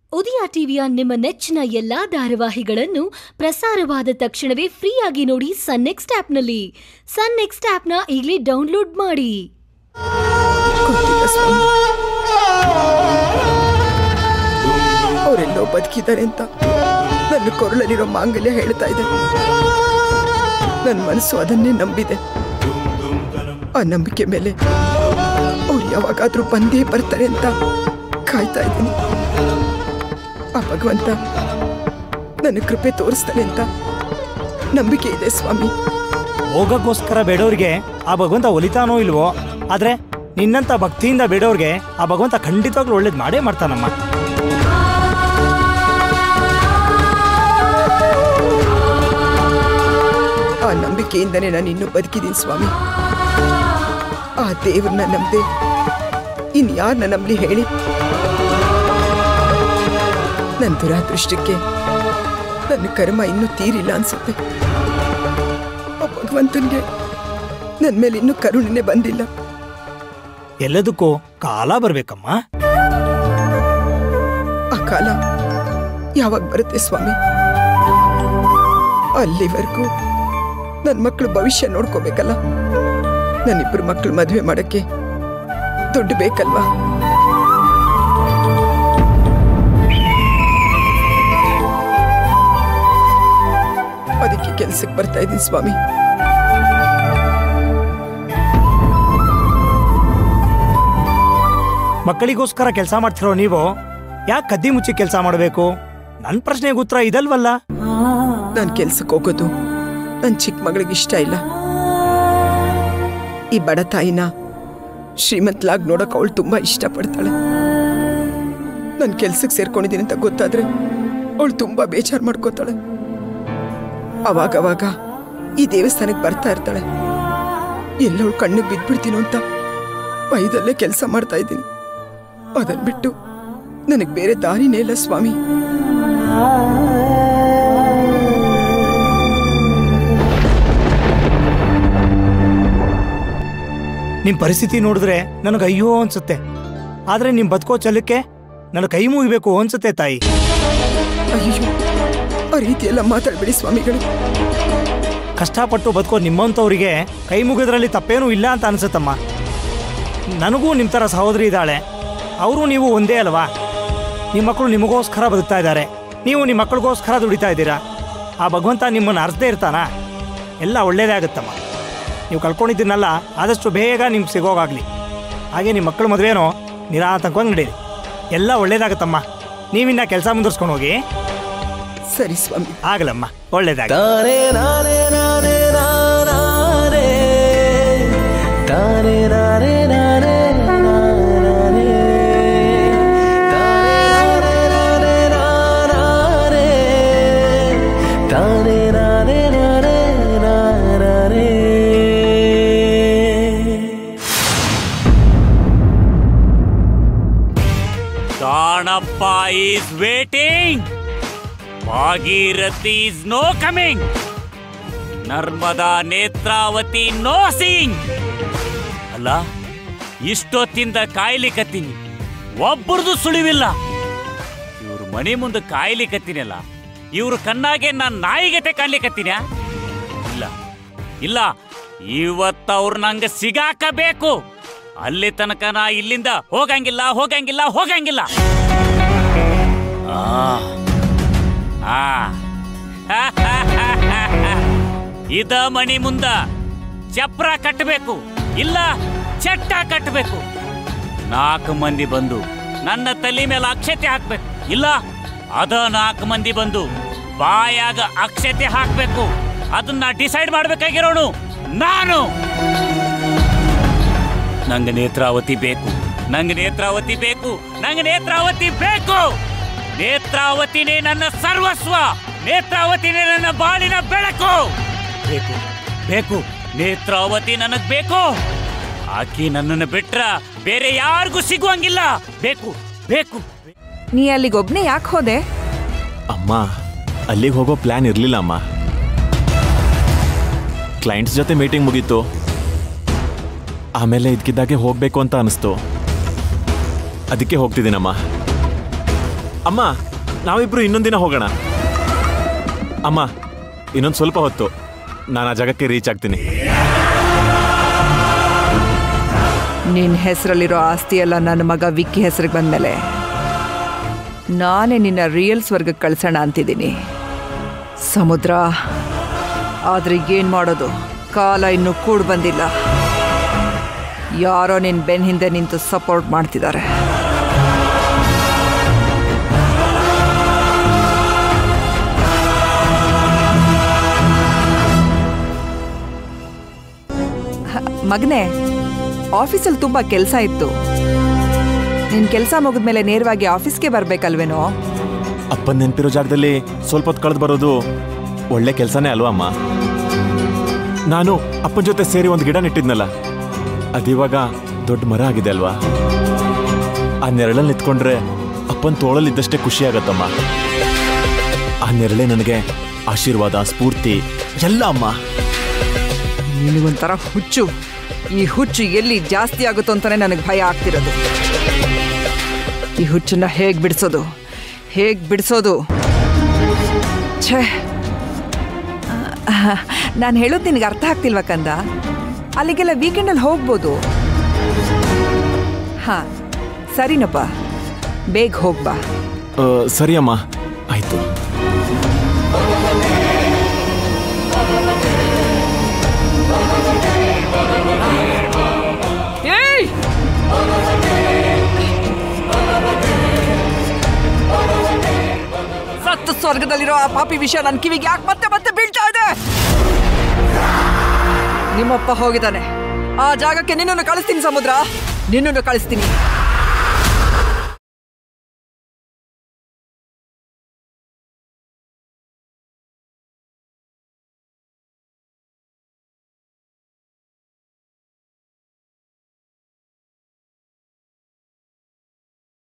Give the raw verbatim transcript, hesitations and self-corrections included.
ಉದಯ ಟಿವಿಯ ನಿಮ್ಮ ನೆಚ್ಚಿನ ಎಲ್ಲಾ ಧಾರಾವಾಹಿಗಳನ್ನು ಪ್ರಸಾರವಾದ ತಕ್ಷಣವೇ ಫ್ರೀಯಾಗಿ ನೋಡಿ ಸನ್ ನೆಕ್ಸ್ಟ್ ಆಪ್ನಲ್ಲಿ. ಸನ್ ನೆಕ್ಸ್ಟ್ ಆಪ್ನ ಈಗಲೇ ಡೌನ್ಲೋಡ್ ಮಾಡಿ. ಅವರೆಲ್ಲೋ ಬದುಕಿದ್ದಾರೆ ಅಂತ ನನ್ನ ಕೊರಳಲ್ಲಿರೋ ಮಾಂಗಲ್ಯ ಹೇಳ್ತಾ ಇದೆ. ನನ್ನ ಮನಸ್ಸು ಅದನ್ನೇ ನಂಬಿದೆ. ಆ ನಂಬಿಕೆ ಮೇಲೆ ಅವ್ರು ಯಾವಾಗಾದ್ರೂ ಬಂದೇ ಬರ್ತಾರೆ ಅಂತ ಕಾಯ್ತಾ ಇದ್ದೀನಿ. ಆ ಭಗವಂತ ನನ್ನ ಕೃಪೆ ತೋರಿಸ್ತಾನೆ ಅಂತ ನಂಬಿಕೆ ಇದೆ ಸ್ವಾಮಿ. ಹೋಗಕ್ಕೋಸ್ಕರ ಬೇಡೋರಿಗೆ ಆ ಭಗವಂತ ಒಲಿತಾನೋ ಇಲ್ವೋ, ಆದ್ರೆ ನಿನ್ನಂತ ಭಕ್ತಿಯಿಂದ ಬೇಡೋರ್ಗೆ ಆ ಭಗವಂತ ಖಂಡಿತವಾಗ್ಲೂ ಒಳ್ಳೇದು ಮಾಡೇ ಮಾಡ್ತಾನಮ್ಮ. ಆ ನಂಬಿಕೆಯಿಂದನೇ ನಾನು ಇನ್ನೂ ಬದುಕಿದ್ದೀನಿ ಸ್ವಾಮಿ. ಆ ದೇವ್ರನ್ನ ನಂಬದೆ ಇನ್ಯಾರನ್ನ ನಂಬಲಿ ಹೇಳಿ? ನನ್ನ ದುರಾದೃಷ್ಟಕ್ಕೆ ನನ್ನ ಕರ್ಮ ಇನ್ನೂ ತೀರಿಲ್ಲ ಅನ್ಸುತ್ತೆ. ಆ ಭಗವಂತನಿಗೆ ನನ್ನ ಮೇಲೆ ಇನ್ನೂ ಕರುಣೆನೇ ಬಂದಿಲ್ಲ. ಎಲ್ಲದಕ್ಕೂ ಕಾಲ ಬರ್ಬೇಕಮ್ಮ. ಆ ಕಾಲ ಯಾವಾಗ ಬರುತ್ತೆ ಸ್ವಾಮಿ? ಅಲ್ಲಿವರೆಗೂ ನನ್ನ ಮಕ್ಕಳು ಭವಿಷ್ಯ ನೋಡ್ಕೋಬೇಕಲ್ಲ. ನನ್ನಿಬ್ಬರು ಮಕ್ಕಳು ಮದುವೆ ಮಾಡಕ್ಕೆ ದುಡ್ಡು ಬೇಕಲ್ವಾ? ಅದಕ್ಕೆ ಕೆಲಸಕ್ಕೆ ಬರ್ತಾ ಇದ್ದೀನಿ ಸ್ವಾಮಿ. ಮಕ್ಕಳಿಗೋಸ್ಕರ ಕೆಲಸ ಮಾಡ್ತಿರೋ ನೀವು ಯಾಕೆ ಕದ್ದಿ ಮುಚ್ಚಿ ಕೆಲಸ ಮಾಡಬೇಕು? ನನ್ನ ಪ್ರಶ್ನೆಗೆ ಉತ್ತರ ಇದಲ್ವಲ್ಲ. ನಾನು ಕೆಲ್ಸಕ್ಕೆ ಹೋಗೋದು ನನ್ನ ಚಿಕ್ಕ ಮಗಳಿಗೆ ಇಷ್ಟ ಇಲ್ಲ. ಈ ಬಡ ತಾಯಿನ ಶ್ರೀಮಂತಲಾಗಿ ನೋಡಕ್ ಅವಳು ತುಂಬಾ ಇಷ್ಟಪಡ್ತಾಳೆ. ನಾನು ಕೆಲ್ಸಕ್ಕೆ ಸೇರ್ಕೊಂಡಿದ್ದೀನಿ ಅಂತ ಗೊತ್ತಾದ್ರೆ ಅವಳು ತುಂಬಾ ಬೇಜಾರು ಮಾಡ್ಕೋತಾಳೆ. ಅವಾಗವಾಗ ಈ ದೇವಸ್ಥಾನಕ್ಕೆ ಬರ್ತಾ ಇರ್ತಾಳೆ. ಎಲ್ಲವಳು ಕಣ್ಣಿಗೆ ಬಿದ್ಬಿಡ್ತೀನೋ ಅಂತ ಭಯದಲ್ಲೇ ಕೆಲಸ ಮಾಡ್ತಾ ಇದ್ದೀನಿ. ಅದನ್ ಬಿಟ್ಟು ನನಗೆ ಬೇರೆ ದಾರಿನೇ ಇಲ್ಲ ಸ್ವಾಮಿ. ನಿಮ್ ಪರಿಸ್ಥಿತಿ ನೋಡಿದ್ರೆ ನನಗೆ ಅಯ್ಯೋ ಅನ್ಸುತ್ತೆ. ಆದ್ರೆ ನಿಮ್ ಬದುಕೋ ಚಲಕ್ಕೆ ನನಗೆ ಕೈ ಮುಗಿಬೇಕು ಅನ್ಸುತ್ತೆ ತಾಯಿ. ಅಯ್ಯೋ, ಆ ರೀತಿಯೆಲ್ಲ ಮಾತಾಡ್ಬೇಡಿ ಸ್ವಾಮಿಗಳು. ಕಷ್ಟಪಟ್ಟು ಬದುಕೋ ನಿಮ್ಮಂಥವ್ರಿಗೆ ಕೈ ಮುಗಿದ್ರಲ್ಲಿ ತಪ್ಪೇನೂ ಇಲ್ಲ ಅಂತ ಅನ್ಸುತ್ತಮ್ಮ. ನನಗೂ ನಿಮ್ಮ ಥರ ಸಹೋದರಿ ಇದ್ದಾಳೆ. ಅವರು ನೀವು ಒಂದೇ ಅಲ್ವಾ? ನಿಮ್ಮ ಮಕ್ಕಳು ನಿಮಗೋಸ್ಕರ ಬದುಕ್ತಾ ಇದ್ದಾರೆ, ನೀವು ನಿಮ್ಮ ಮಕ್ಕಳಿಗೋಸ್ಕರ ದುಡಿತಾ ಇದ್ದೀರಾ. ಆ ಭಗವಂತ ನಿಮ್ಮನ್ನು ಅರ್ಸದೇ ಇರ್ತಾನ? ಎಲ್ಲ ಒಳ್ಳೇದೇ ಆಗುತ್ತಮ್ಮ. ನೀವು ಕಳ್ಕೊಂಡಿದ್ದೀನಲ್ಲ, ಆದಷ್ಟು ಬೇಗ ನಿಮ್ಗೆ ಸಿಗೋಗಾಗಲಿ. ಹಾಗೆ ನಿಮ್ಮ ಮಕ್ಕಳ ಮದುವೆನೋ ನಿರಾತಂಕವಾಗಿ ನಡೀರಿ. ಎಲ್ಲ ಒಳ್ಳೇದಾಗತ್ತಮ್ಮ. ನೀವಿನ್ನ ಕೆಲಸ ಮುಂದುವರ್ಸ್ಕೊಂಡು ಹೋಗಿ. ಸರಿ ಸ್ವಾಮಿ. ಆಗಲಮ್ಮ, ಒಳ್ಳೇದಾಗ. Danappa is waiting. Bhagirathi is no coming. Narmada Netravati no seeing. ಅಲ್ಲ, ಇಷ್ಟೊತ್ತಿಂದ ಕಾಯ್ಲಿಕತ್ತೀನಿ, ಒಬ್ಬರದು ಸುಳಿವಿಲ್ಲ. ಇವ್ರ ಮನೆ ಮುಂದೆ ಕಾಯ್ಲಿಕತ್ತೀನಲ್ಲ, ಇವ್ರ ಕಣ್ಣಾಗೆ ನಾನು ನಾಯಿಗತೆ ಕಾಣ್ಲಿಕತ್ತೀನ? ಇಲ್ಲ ಇಲ್ಲ, ಇವತ್ತು ಅವ್ರು ನಂಗೆ ಸಿಗಾಕಬೇಕು. ಅಲ್ಲಿ ತನಕ ನಾ ಇಲ್ಲಿಂದ ಹೋಗಂಗಿಲ್ಲ ಹೋಗಂಗಿಲ್ಲ ಹೋಗಂಗಿಲ್ಲ. ಇದ ಮಣಿ ಮುಂದ ಚಪ್ರ ಕಟ್ಟಬೇಕು, ಇಲ್ಲ ಚಟ್ಟ ಕಟ್ಟಬೇಕು. ನಾಲ್ಕು ಮಂದಿ ಬಂದು ನನ್ನ ತಲೆ ಮೇಲೆ ಅಕ್ಷತೆ ಹಾಕ್ಬೇಕು, ಇಲ್ಲ ಅದ ನಾಲ್ಕು ಮಂದಿ ಬಂದು ಬಾಯಾಗ ಅಕ್ಷತೆ ಹಾಕ್ಬೇಕು. ಅದನ್ನ ಡಿಸೈಡ್ ಮಾಡ್ಬೇಕಾಗಿರೋನು ನಾನು. ನಂಗೆ ನೇತ್ರಾವತಿ ಬೇಕು, ನಂಗೆ ನೇತ್ರಾವತಿ ಬೇಕು, ನಂಗೆ ನೇತ್ರಾವತಿ ಬೇಕು. ನೇತ್ರಾವತಿನೇ ನನ್ನ ಸರ್ವಸ್ವ, ನೇತ್ರಾವತಿನೇ ನನ್ನ ಬಾಳಿನ ಬೆಳಕು. ಬೇಕು ಬೇಕು ನೇತ್ರಾವತಿ ನನಗ್ ಬೇಕು. ಆಕಿ ನನ್ನನ್ನು ಬಿಟ್ರ ಬೇರೆ ಯಾರಿಗೂ ಸಿಗುವಂಗಿಲ್ಲ. ಬೇಕು ಬೇಕು. ನೀ ಅಲ್ಲಿಗೊಬ್ನೇ ಯಾಕೆ ಹೋದೆ? ಅಮ್ಮ, ಅಲ್ಲಿಗೆ ಹೋಗೋ ಪ್ಲಾನ್ ಇರ್ಲಿಲ್ಲ ಅಮ್ಮ. ಕ್ಲೈಂಟ್ಸ್ ಜೊತೆ ಮೀಟಿಂಗ್ ಮುಗೀತು. ಆಮೇಲೆ ಇದಕ್ಕಿದ್ದಾಗೆ ಹೋಗ್ಬೇಕು ಅಂತ ಅನಿಸ್ತು. ಅದಕ್ಕೆ ಹೋಗ್ತಿದ್ದೀನಮ್ಮ. ಅಮ್ಮ ನಾವಿಬ್ರು ಇನ್ನೊಂದಿನ ಹೋಗೋಣ. ಅಮ್ಮ ಇನ್ನೊಂದು ಸ್ವಲ್ಪ ಹೊತ್ತು ನಾನು ಆ ಜಾಗಕ್ಕೆ ರೀಚ್ ಆಗ್ತೀನಿ. ನಿನ್ನ ಹೆಸರಲ್ಲಿರೋ ಆಸ್ತಿ ಎಲ್ಲ ನನ್ನ ಮಗ ವಿಕ್ಕಿ ಹೆಸರಿಗೆ ಬಂದಮೇಲೆ ನಾನೇ ನಿನ್ನ ರಿಯಲ್ ಸ್ವರ್ಗಕ್ಕೆ ಕಳ್ಸೋಣ ಅಂತಿದ್ದೀನಿ ಸಮುದ್ರ. ಆದ್ರೆ ಏನು ಮಾಡೋದು, ಕಾಲ ಇನ್ನೂ ಕೂಡ್ ಬಂದಿಲ್ಲ. ಯಾರೋ ನಿನ್ನ ಬೆನ್ನ ಹಿಂದೆ ನಿಂತು ಸಪೋರ್ಟ್ ಮಾಡ್ತಿದ್ದಾರೆ. ಮಗನೇ, ಆಫೀಸಲ್ಲಿ ತುಂಬ ಕೆಲಸ ಇತ್ತು. ನಿನ್ನ ಕೆಲಸ ಮುಗಿದ್ಮೇಲೆ ನೇರವಾಗಿ ಆಫೀಸ್ಗೆ ಬರಬೇಕಲ್ವೇನೋ? ಅಪ್ಪನ ನೆನಪಿರೋ ಜಾಗದಲ್ಲಿ ಸ್ವಲ್ಪ ಹೊತ್ತು ಕಳೆದು ಬರೋದು ಒಳ್ಳೆ ಕೆಲಸನೇ ಅಲ್ವಾ ಅಮ್ಮ? ನಾನು ಅಪ್ಪನ ಜೊತೆ ಸೇರಿ ಒಂದು ಗಿಡ ನೆಟ್ಟಿದ್ನಲ್ಲ, ಅದಿವಾಗ ದೊಡ್ಡ ಮರ ಆಗಿದೆ ಅಲ್ವಾ? ಆ ನೆರಳಲ್ಲಿ ನಿಂತ್ಕೊಂಡ್ರೆ ಅಪ್ಪನ ತೋಳಲ್ಲಿದ್ದಷ್ಟೇ ಖುಷಿ ಆಗತ್ತಮ್ಮ. ಆ ನೆರಳೇ ನನಗೆ ಆಶೀರ್ವಾದ, ಸ್ಫೂರ್ತಿ ಎಲ್ಲ ಅಮ್ಮ. ನಿನಗೊಂಥರ ಹುಚ್ಚು. ಈ ಹುಚ್ಚು ಎಲ್ಲಿ ಜಾಸ್ತಿ ಆಗುತ್ತೋ ಅಂತಾನೆ ನನಗೆ ಭಯ ಆಗ್ತಿರೋದು. ಈ ಹುಚ್ಚನ್ನ ಹೇಗೆ ಬಿಡಿಸೋದು ಹೇಗೆ ಬಿಡಿಸೋದು ಛೇ, ನಾನು ಹೇಳೋದು ನಿನಗೆ ಅರ್ಥ ಆಗ್ತಿಲ್ವ ಕಂದ? ಅಲ್ಲಿಗೆಲ್ಲ ವೀಕೆಂಡಲ್ಲಿ ಹೋಗ್ಬೋದು. ಹಾಂ ಸರಿನಪ್ಪ, ಬೇಗ ಹೋಗ್ಬಾ. ಸರಿ ಅಮ್ಮ, ಆಯಿತು. ಸತ್ತು ಸ್ವರ್ಗದಲ್ಲಿರೋ ಆ ಪಾಪಿ ವಿಷಯ ನನ್ನ ಕಿವಿಗೆ ಯಾಕೆ ಮತ್ತೆ ಮತ್ತೆ ಬೀಳ್ತಾ ಇದೆ? ನಿಮ್ಮಪ್ಪ ಹೋಗಿದ್ದಾನೆ. ಆ ಜಾಗಕ್ಕೆ ನಿನ್ನನ್ನು ಕಳಿಸ್ತೀನಿ ಸಮುದ್ರ, ನಿನ್ನನ್ನು ಕಳಿಸ್ತೀನಿ.